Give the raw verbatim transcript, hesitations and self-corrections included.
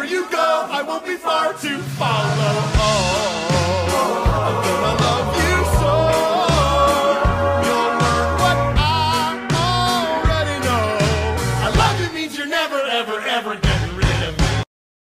Wherever you go, I won't be far to follow.